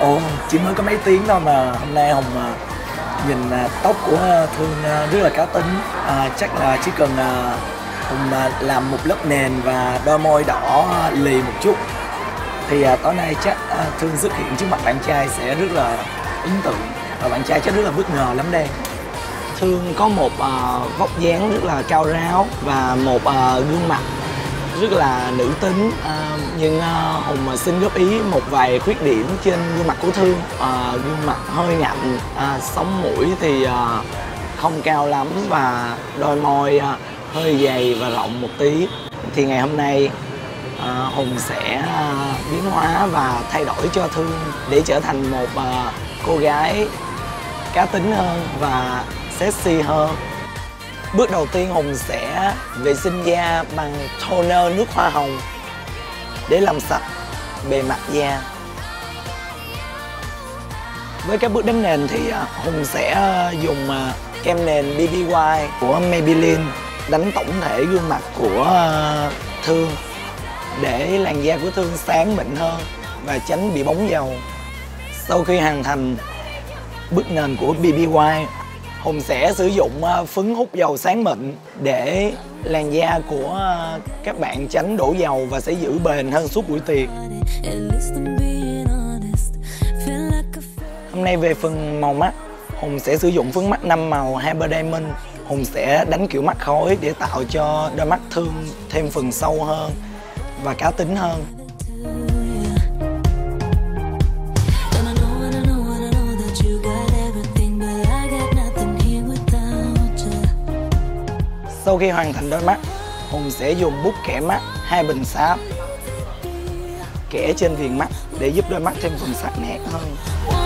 Ồ, chỉ mới có mấy tiếng thôi mà hôm nay Hùng nhìn tóc của Thương rất là cá tính. Chắc là chỉ cần Hùng làm một lớp nền và đôi môi đỏ lì một chút thì tối nay chắc Thương xuất hiện trước mặt bạn trai sẽ rất là ấn tượng và bạn trai chắc rất là bất ngờ lắm đây. Thương có một vóc dáng rất là cao ráo và một gương mặt rất là nữ tính, nhưng Hùng xin góp ý một vài khuyết điểm trên gương mặt của Thương. Gương mặt hơi ngạnh, sống mũi thì không cao lắm và đôi môi hơi dày và rộng một tí. Thì ngày hôm nay Hùng sẽ biến hóa và thay đổi cho Thương để trở thành một cô gái cá tính hơn và sexy hơn. Bước đầu tiên Hùng sẽ vệ sinh da bằng toner nước hoa hồng để làm sạch bề mặt da. Với các bước đánh nền thì Hùng sẽ dùng kem nền BB White của Maybelline đánh tổng thể gương mặt của Thương để làn da của Thương sáng mịn hơn và tránh bị bóng dầu. Sau khi hoàn thành bước nền của BB White, Hùng sẽ sử dụng phấn hút dầu sáng mịn để làn da của các bạn tránh đổ dầu và sẽ giữ bền hơn suốt buổi tiệc. Hôm nay về phần màu mắt, Hùng sẽ sử dụng phấn mắt 5 màu Hyper Diamond. Hùng sẽ đánh kiểu mắt khối để tạo cho đôi mắt Thương thêm phần sâu hơn và cá tính hơn. Sau khi hoàn thành đôi mắt, Hùng sẽ dùng bút kẻ mắt 2 bình sáp kẻ trên viền mắt để giúp đôi mắt thêm phần sắc nét hơn.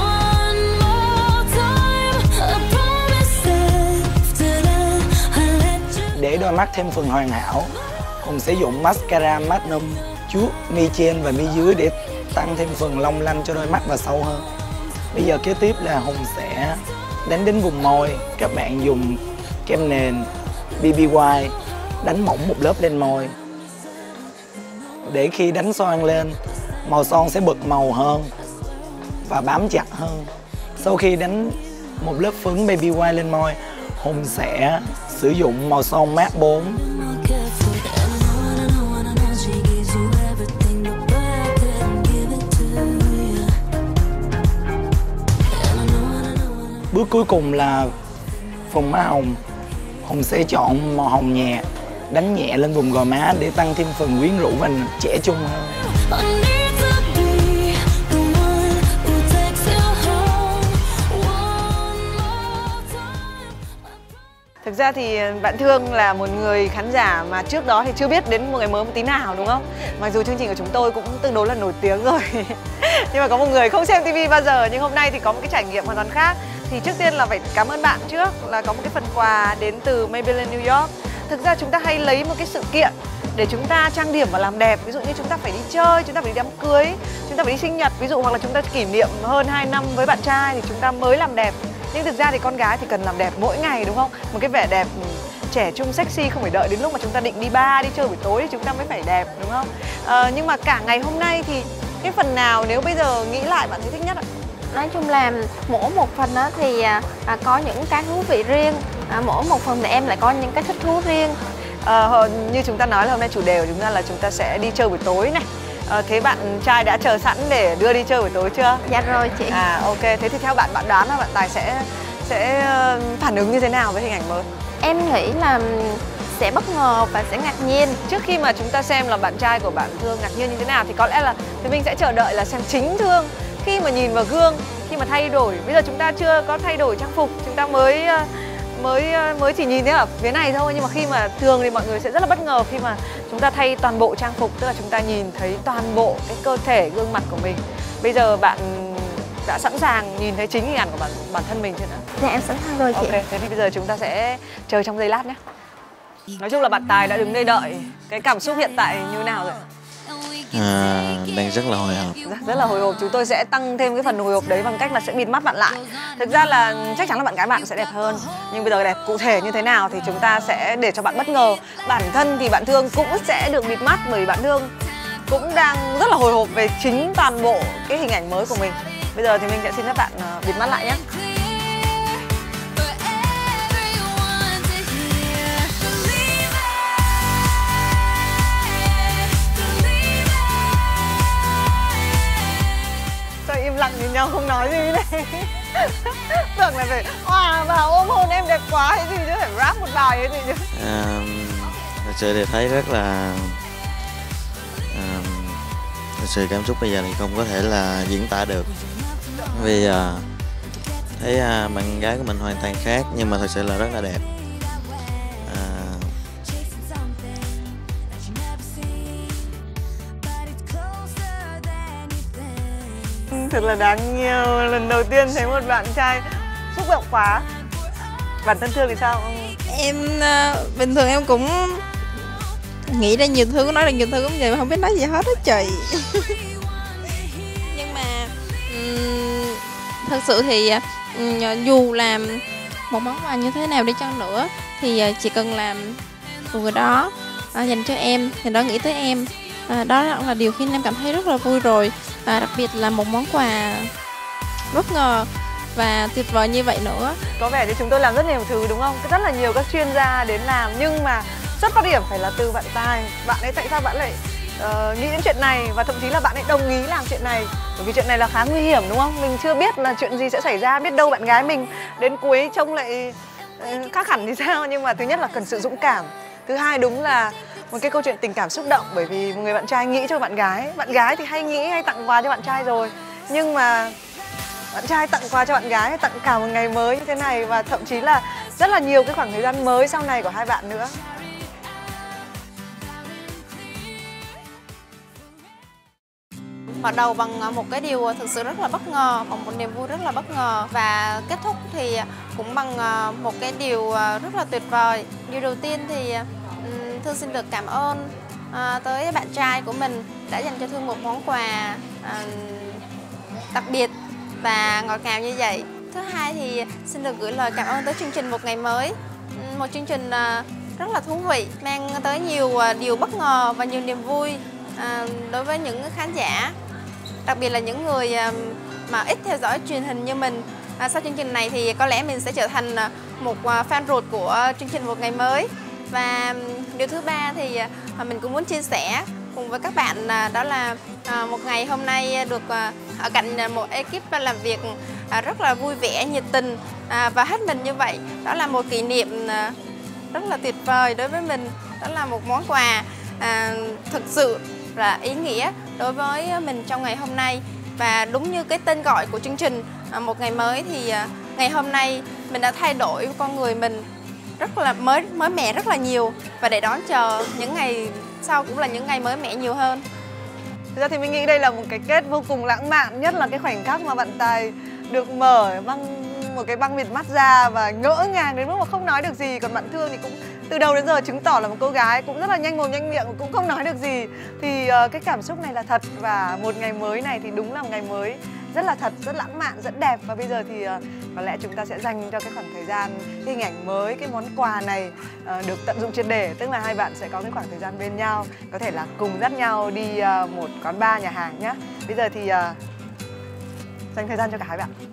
Để đôi mắt thêm phần hoàn hảo, Hùng sẽ dùng mascara Magnum chuốt mi trên và mi dưới để tăng thêm phần long lanh cho đôi mắt và sâu hơn. Bây giờ kế tiếp là Hùng sẽ đánh đến vùng môi. Các bạn dùng kem nền BB White đánh mỏng một lớp lên môi để khi đánh son lên, màu son sẽ bật màu hơn và bám chặt hơn. Sau khi đánh một lớp phấn BB White lên môi, Hùng sẽ sử dụng màu son matte 4. Bước cuối cùng là phần má hồng. Hùng sẽ chọn màu hồng nhạt, đánh nhẹ lên vùng gò má để tăng thêm phần quyến rũ và trẻ trung hơn. Thực ra thì bạn Thương là một người khán giả mà trước đó thì chưa biết đến một người mới một tí nào, đúng không? Mặc dù chương trình của chúng tôi cũng tương đối là nổi tiếng rồi nhưng mà có một người không xem TV bao giờ, nhưng hôm nay thì có một cái trải nghiệm hoàn toàn khác. Thì trước tiên là phải cảm ơn bạn trước là có một cái phần quà đến từ Maybelline New York. Thực ra chúng ta hay lấy một cái sự kiện để chúng ta trang điểm và làm đẹp. Ví dụ như chúng ta phải đi chơi, chúng ta phải đi đám cưới, chúng ta phải đi sinh nhật, ví dụ, hoặc là chúng ta kỷ niệm hơn 2 năm với bạn trai thì chúng ta mới làm đẹp. Nhưng thực ra thì con gái thì cần làm đẹp mỗi ngày, đúng không? Một cái vẻ đẹp trẻ trung sexy không phải đợi đến lúc mà chúng ta định đi bar, đi chơi buổi tối thì chúng ta mới phải đẹp, đúng không? Nhưng mà cả ngày hôm nay thì cái phần nào nếu bây giờ nghĩ lại bạn thấy thích nhất ạ? Nói chung là mỗi một phần đó thì có những cái thú vị riêng, mỗi một phần thì em lại có những cái thích thú riêng. Như chúng ta nói là hôm nay chủ đề của chúng ta là chúng ta sẽ đi chơi buổi tối này. Thế bạn trai đã chờ sẵn để đưa đi chơi buổi tối chưa? Dạ rồi chị. Ok, thế thì theo bạn đoán là bạn Tài sẽ phản ứng như thế nào với hình ảnh mới? Em nghĩ là sẽ bất ngờ và sẽ ngạc nhiên. Trước khi mà chúng ta xem là bạn trai của bạn Thương ngạc nhiên như thế nào thì có lẽ là thì mình sẽ chờ đợi là xem chính Thương khi mà nhìn vào gương, khi mà thay đổi. Bây giờ chúng ta chưa có thay đổi trang phục, chúng ta mới chỉ nhìn thấy ở phía này thôi, nhưng mà khi mà thường thì mọi người sẽ rất là bất ngờ khi mà chúng ta thay toàn bộ trang phục, tức là chúng ta nhìn thấy toàn bộ cái cơ thể, gương mặt của mình. Bây giờ bạn đã sẵn sàng nhìn thấy chính hình ảnh của bản thân mình chưa nào? Dạ em sẵn sàng rồi chị. Ok, thế thì bây giờ chúng ta sẽ chờ trong giây lát nhé. Nói chung là bạn Tài đã đứng đây đợi. Cái cảm xúc hiện tại như nào rồi? Đang rất là hồi hộp. Rất là hồi hộp. Chúng tôi sẽ tăng thêm cái phần hồi hộp đấy bằng cách là sẽ bịt mắt bạn lại. Thực ra là chắc chắn là bạn gái bạn sẽ đẹp hơn, nhưng bây giờ đẹp cụ thể như thế nào thì chúng ta sẽ để cho bạn bất ngờ. Bản thân thì bạn Thương cũng sẽ được bịt mắt bởi bạn Thương cũng đang rất là hồi hộp về chính toàn bộ cái hình ảnh mới của mình. Bây giờ thì mình sẽ xin các bạn bịt mắt lại nhé. Sao im lặng nhìn nhau không nói gì này. Tưởng là phải hòa vào ôm hôn em đẹp quá hay gì chứ, phải rap một bài hay gì chứ. Thật sự thì thấy rất là thật sự cảm xúc bây giờ thì không có thể là diễn tả được, vì thấy bạn gái của mình hoàn toàn khác nhưng mà thật sự là rất là đẹp. Thật là đáng yêu, lần đầu tiên thấy một bạn trai xúc động quá. Bản thân Thương thì sao? Em bình thường em cũng nghĩ ra nhiều thứ, nói được nhiều thứ cũng vậy mà không biết nói gì hết á chị. Nhưng mà thật sự thì dù làm một món quà như thế nào đi chăng nữa thì chỉ cần làm của người đó dành cho em thì đó nghĩ tới em, đó là điều khiến em cảm thấy rất là vui rồi. Đặc biệt là một món quà bất ngờ và tuyệt vời như vậy nữa. Có vẻ như chúng tôi làm rất nhiều thứ đúng không? Rất là nhiều các chuyên gia đến làm, nhưng mà xuất phát điểm phải là từ bạn trai. Bạn ấy tại sao bạn lại nghĩ đến chuyện này, và thậm chí là bạn ấy đồng ý làm chuyện này, bởi vì chuyện này là khá nguy hiểm đúng không? Mình chưa biết là chuyện gì sẽ xảy ra, biết đâu bạn gái mình đến cuối trông lại khác hẳn thì sao. Nhưng mà thứ nhất là cần sự dũng cảm, thứ hai đúng là một cái câu chuyện tình cảm xúc động, bởi vì một người bạn trai nghĩ cho bạn gái thì hay nghĩ hay tặng quà cho bạn trai rồi, nhưng mà bạn trai tặng quà cho bạn gái, tặng cả một ngày mới như thế này, và thậm chí là rất là nhiều cái khoảng thời gian mới sau này của hai bạn nữa. Mở đầu bằng một cái điều thực sự rất là bất ngờ, bằng một niềm vui rất là bất ngờ, và kết thúc thì cũng bằng một cái điều rất là tuyệt vời. Điều đầu tiên thì Thương xin được cảm ơn tới bạn trai của mình đã dành cho Thương một món quà đặc biệt và ngọt ngào như vậy. Thứ hai thì xin được gửi lời cảm ơn tới chương trình Một Ngày Mới, một chương trình rất là thú vị, mang tới nhiều điều bất ngờ và nhiều niềm vui đối với những khán giả, đặc biệt là những người mà ít theo dõi truyền hình như mình. Sau chương trình này thì có lẽ mình sẽ trở thành một fan ruột của chương trình Một Ngày Mới. Và điều thứ ba thì mình cũng muốn chia sẻ cùng với các bạn đó là một ngày hôm nay được ở cạnh một ekip làm việc rất là vui vẻ, nhiệt tình và hết mình như vậy. Đó là một kỷ niệm rất là tuyệt vời đối với mình. Đó là một món quà thực sự là ý nghĩa đối với mình trong ngày hôm nay. Và đúng như cái tên gọi của chương trình Một Ngày Mới thì ngày hôm nay mình đã thay đổi con người mình rất là mới mẻ rất là nhiều, và để đón chờ những ngày sau cũng là những ngày mới mẻ nhiều hơn. Thực ra thì mình nghĩ đây là một cái kết vô cùng lãng mạn, nhất là cái khoảnh khắc mà bạn Tài được mở một cái băng bịt mắt ra và ngỡ ngàng đến mức mà không nói được gì. Còn bạn Thương thì cũng từ đầu đến giờ chứng tỏ là một cô gái cũng rất là nhanh mồm nhanh miệng, cũng không nói được gì. Thì cái cảm xúc này là thật, và một ngày mới này thì đúng là một ngày mới rất là thật, rất lãng mạn, rất đẹp. Và bây giờ thì có lẽ chúng ta sẽ dành cho cái khoảng thời gian, cái hình ảnh mới, cái món quà này được tận dụng triệt để. Tức là hai bạn sẽ có cái khoảng thời gian bên nhau, có thể là cùng dắt nhau đi một quán bar, nhà hàng nhé. Bây giờ thì dành thời gian cho cả hai bạn.